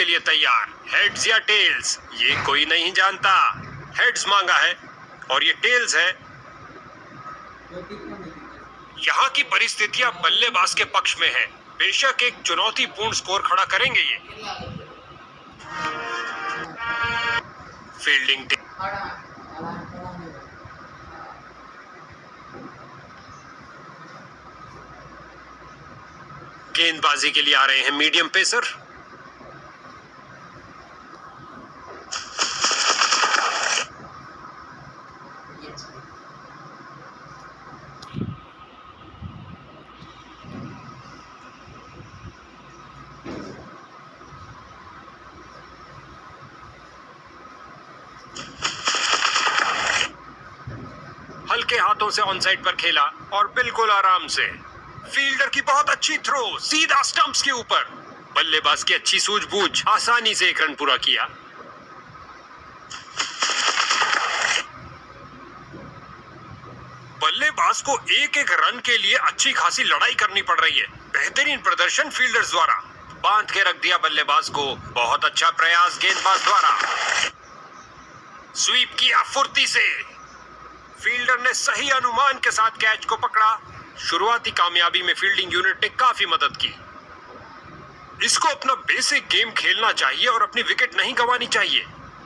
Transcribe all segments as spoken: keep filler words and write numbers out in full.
के लिए तैयार। हेड्स या टेल्स, ये कोई नहीं जानता। हेड्स मांगा है और ये टेल्स है। यहाँ की परिस्थितियां बल्लेबाज के पक्ष में है। बेशक एक चुनौतीपूर्ण स्कोर खड़ा करेंगे ये। फील्डिंग गेंदबाजी के लिए आ रहे हैं मीडियम पेसर। हल्के हाथों से ऑन साइड पर खेला और बिल्कुल आराम से। फील्डर की बहुत अच्छी थ्रो, सीधा स्टंप्स के ऊपर। बल्लेबाज की अच्छी सूझबूझ, आसानी से एक रन पूरा किया। बल्लेबाज को एक एक रन के लिए अच्छी खासी लड़ाई करनी पड़ रही है। बेहतरीन प्रदर्शन फील्डर्स द्वारा। बांध के रख दिया बल्लेबाज को। बहुत अच्छा प्रयास गेंदबाज द्वारा। स्वीप किया फुर्ती से। फील्डर ने सही अनुमान के साथ कैच को पकड़ा। शुरुआती कामयाबी में फील्डिंग यूनिट ने काफी मदद की। इसको अपना बेसिक गेम खेलना चाहिए और अपनी विकेट नहीं गंवानी चाहिए।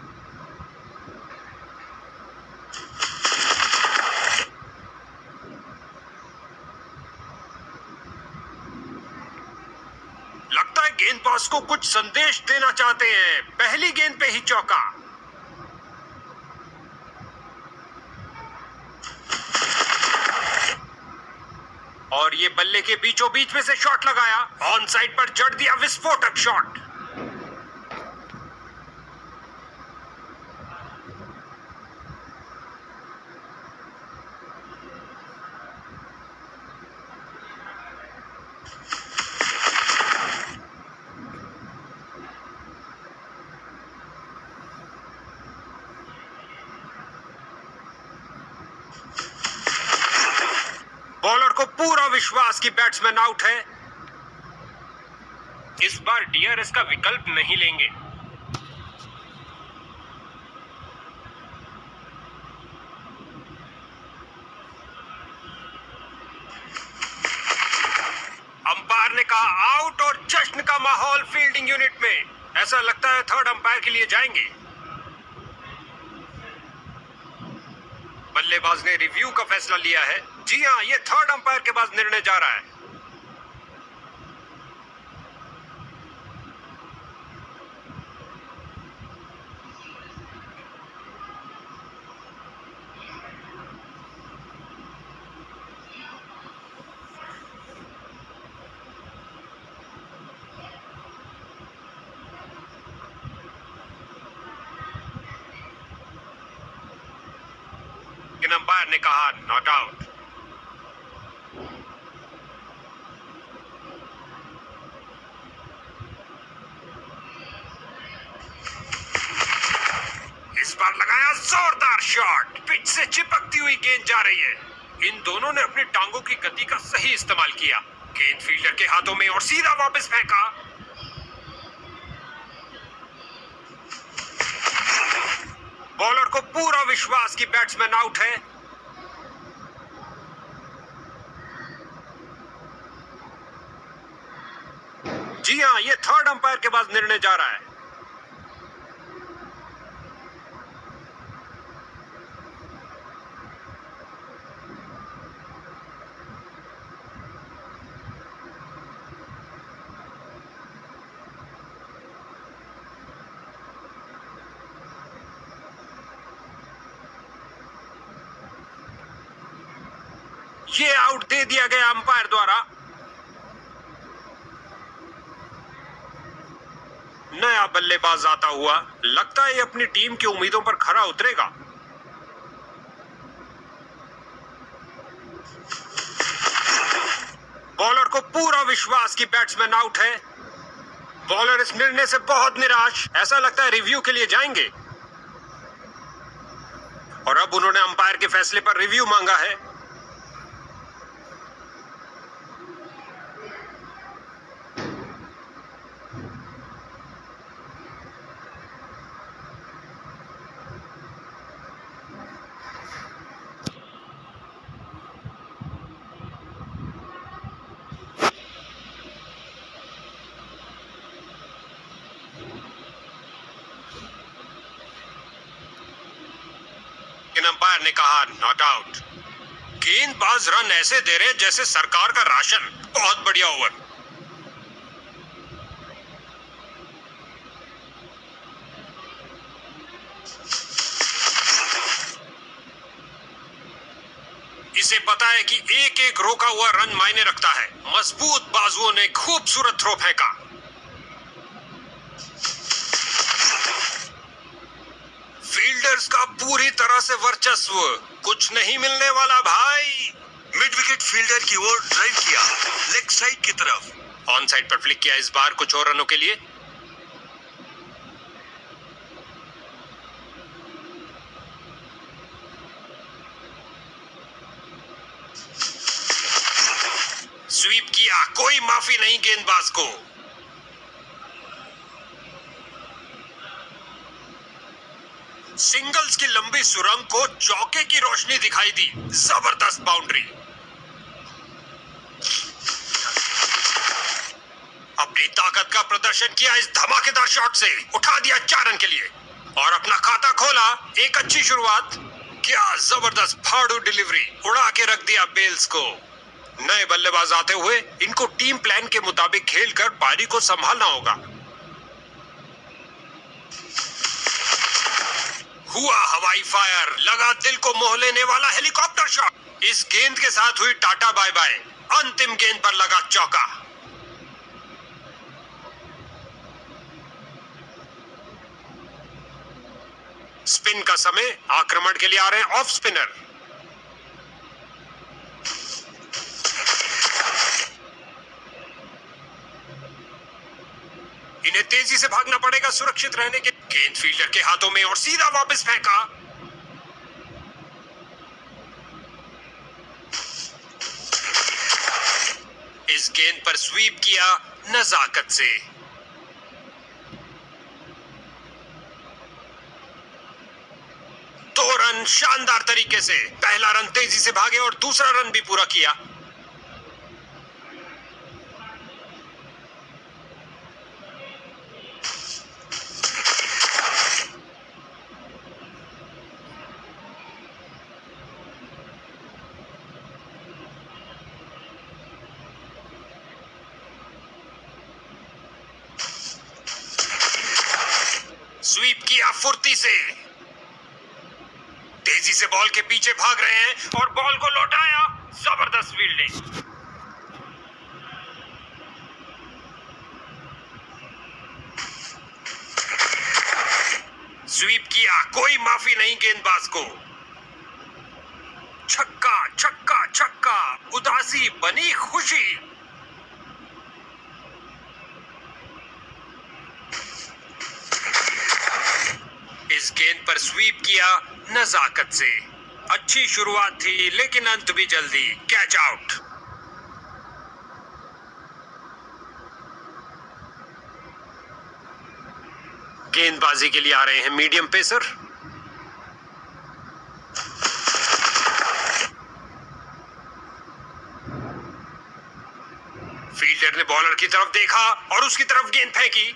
लगता है गेंदबाज को कुछ संदेश देना चाहते हैं। पहली गेंद पे ही चौका। और ये बल्ले के बीचों बीच में से शॉट लगाया। ऑन साइड पर जड़ दिया विस्फोटक शॉट। बॉलर को पूरा विश्वास कि बैट्समैन आउट है। इस बार डीआरएस का विकल्प नहीं लेंगे। अंपायर ने कहा आउट और जश्न का माहौल फील्डिंग यूनिट में। ऐसा लगता है थर्ड अंपायर के लिए जाएंगे। बल्लेबाज ने रिव्यू का फैसला लिया है। जी हां, ये थर्ड अंपायर के पास निर्णय जा रहा है। अंपायर ने कहा नॉट आउट। इस बार लगाया जोरदार शॉट। पिच से चिपकती हुई गेंद जा रही है। इन दोनों ने अपनी टांगों की गति का सही इस्तेमाल किया। गेंद फील्डर के हाथों में और सीधा वापस फेंका। बॉलर को पूरा विश्वास कि बैट्समैन आउट है। जी हां, ये थर्ड अंपायर के पास निर्णय जा रहा है। ये आउट दे दिया गया अंपायर द्वारा। नया बल्लेबाज आता हुआ। लगता है ये अपनी टीम की उम्मीदों पर खरा उतरेगा। बॉलर को पूरा विश्वास कि बैट्समैन आउट है। बॉलर इस निर्णय से बहुत निराश। ऐसा लगता है रिव्यू के लिए जाएंगे। और अब उन्होंने अंपायर के फैसले पर रिव्यू मांगा है। लेकिन अंपायर ने कहा नॉट आउट। गेंदबाज रन ऐसे दे रहे जैसे सरकार का राशन। बहुत बढ़िया ओवर। इसे पता है कि एक एक रोका हुआ रन मायने रखता है। मजबूत बाजुओं ने खूबसूरत थ्रो फेंका। फील्डर्स का पूरी तरह से वर्चस्व। कुछ नहीं मिलने वाला भाई। मिड विकेट फील्डर की ओर ड्राइव किया, लेग साइड की तरफ। ऑन साइड पर फ्लिक किया इस बार कुछ और रनों के लिए। स्वीप किया, कोई माफी नहीं गेंदबाज को। सिंगल्स की लंबी सुरंग को चौके की रोशनी दिखाई दी। जबरदस्त बाउंड्री। अपनी ताकत का प्रदर्शन किया इस धमाकेदार शॉट से। उठा दिया चार रन के लिए और अपना खाता खोला। एक अच्छी शुरुआत। क्या जबरदस्त फाड़ू डिलीवरी। उड़ा के रख दिया बेल्स को। नए बल्लेबाज आते हुए इनको टीम प्लान के मुताबिक खेलकर पारी को संभालना होगा। हुआ हवाई फायर। लगा दिल को मोह लेने वाला हेलीकॉप्टर शॉट। इस गेंद के साथ हुई टाटा बाय बाय। अंतिम गेंद पर लगा चौका। स्पिन का समय। आक्रमण के लिए आ रहे हैं ऑफ स्पिनर। इन्हें तेजी से भागना पड़ेगा सुरक्षित रहने के। गेंद फील्डर के हाथों में और सीधा वापस फेंका। इस गेंद पर स्वीप किया नजाकत से। दो रन शानदार तरीके से। पहला रन तेजी से भागे और दूसरा रन भी पूरा किया। स्वीप किया फुर्ती से। तेजी से बॉल के पीछे भाग रहे हैं और बॉल को लौटाया। जबरदस्त फील्डिंग। स्वीप किया, कोई माफी नहीं गेंदबाज को। छक्का छक्का छक्का। उदासी बनी खुशी। इस गेंद पर स्वीप किया नजाकत से। अच्छी शुरुआत थी लेकिन अंत भी जल्दी। Catch out. गेंदबाजी के लिए आ रहे हैं मीडियम पेसर। फील्डर ने बॉलर की तरफ देखा और उसकी तरफ गेंद फेंकी।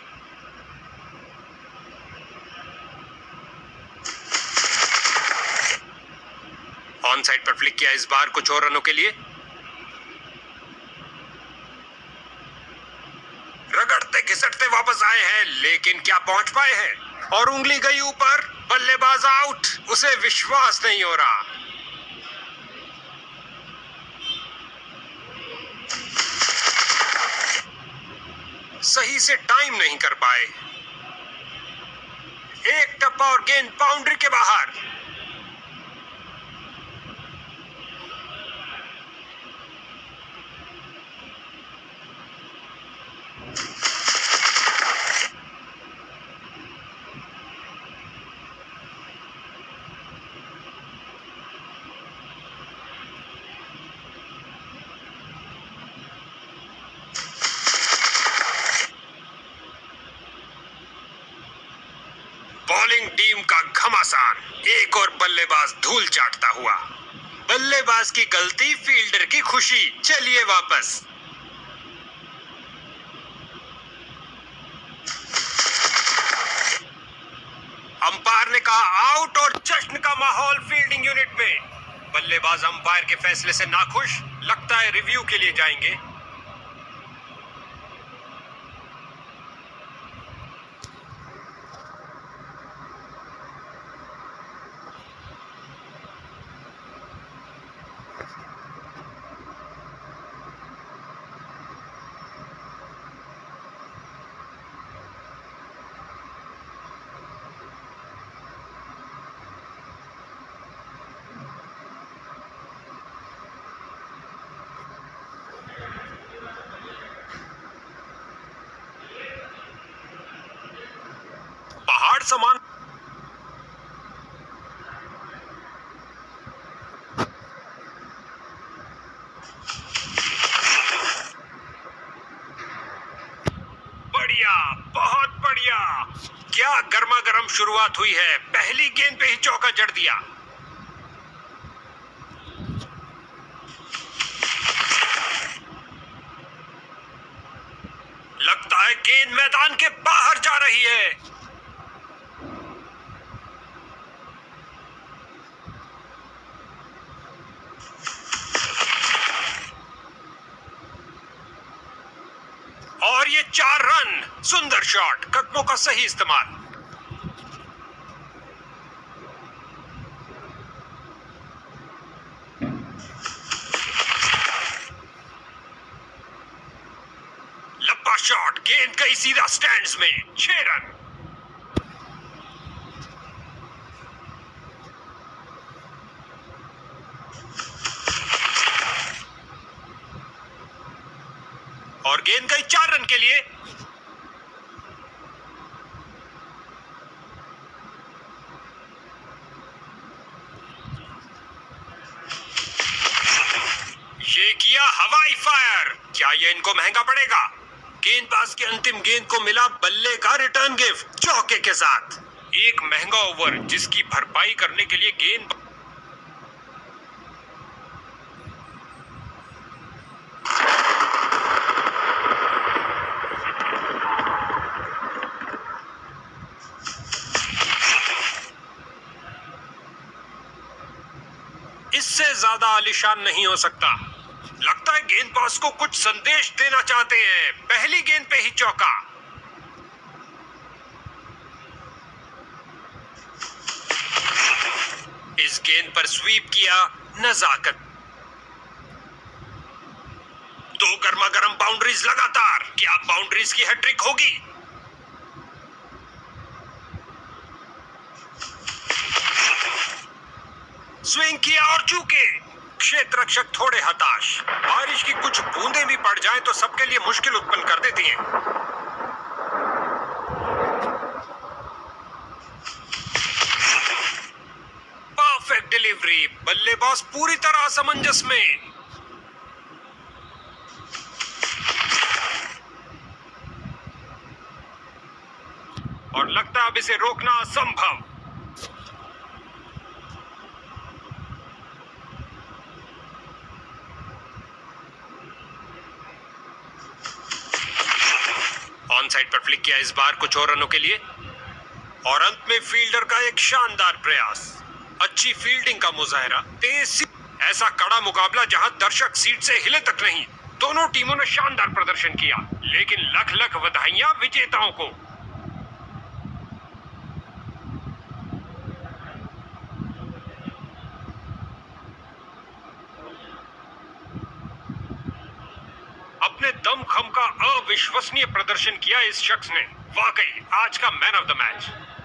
ऑन साइड पर फ्लिक किया इस बार कुछ और रनों के लिए। रगड़ते घिसटते वापस आए हैं लेकिन क्या पहुंच पाए हैं। और उंगली गई ऊपर। बल्लेबाज आउट। उसे विश्वास नहीं हो रहा। सही से टाइम नहीं कर पाए। एक टप्पा और गेंद बाउंड्री के बाहर। बॉलिंग टीम का घमासान। एक और बल्लेबाज धूल चाटता हुआ। बल्लेबाज की गलती, फील्डर की खुशी। चलिए वापस। अंपायर ने कहा आउट और जश्न का माहौल फील्डिंग यूनिट में। बल्लेबाज अंपायर के फैसले से नाखुश, लगता है रिव्यू के लिए जाएंगे। पहाड़ समान बढ़िया, बहुत बढ़िया। क्या गर्मा गर्म शुरुआत हुई है। पहली गेंद पे ही चौका जड़ दिया। लगता है गेंद मैदान के बाहर जा रही है। और ये चार रन। सुंदर शॉट, कदमों का सही इस्तेमाल। लंबा शॉट, गेंद गई सीधा स्टैंड्स में। छह रन। और गेंद गई चार रन के लिए। ये किया हवाई फायर। क्या ये इनको महंगा पड़ेगा? गेंदबाज की अंतिम गेंद को मिला बल्ले का रिटर्न गिफ्ट चौके के साथ। एक महंगा ओवर जिसकी भरपाई करने के लिए गेंद इससे ज्यादा आलीशान नहीं हो सकता। लगता है गेंदबाज को कुछ संदेश देना चाहते हैं। पहली गेंद पे ही चौका। इस गेंद पर स्वीप किया। नजाकत। दो गर्मा गर्म बाउंड्रीज लगातार। क्या बाउंड्रीज की हैट्रिक होगी? स्विंग किया और चूके। क्षेत्र रक्षक थोड़े हताश। बारिश की कुछ बूंदें भी पड़ जाएं तो सबके लिए मुश्किल उत्पन्न कर देती हैं। Perfect delivery. बल्लेबाज पूरी तरह असमंजस में। और लगता है अब इसे रोकना असंभव। ऑन साइड पर फ्लिक किया इस बार कुछ और रनों के लिए। और अंत में फील्डर का एक शानदार प्रयास। अच्छी फील्डिंग का मुजाहरा। तेज ऐसा कड़ा मुकाबला जहां दर्शक सीट से हिले तक नहीं। दोनों टीमों ने शानदार प्रदर्शन किया, लेकिन लख लख बधाइयां विजेताओं को। अपने दमखम का अविश्वसनीय प्रदर्शन किया इस शख्स ने। वाकई आज का मैन ऑफ द मैच।